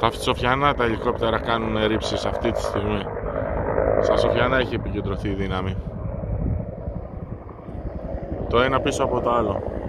Στα Σοφιανά τα ελικόπτερα κάνουν ρήψεις αυτή τη στιγμή. Στα Σοφιανά έχει επικεντρωθεί η δύναμη. Το ένα πίσω από το άλλο.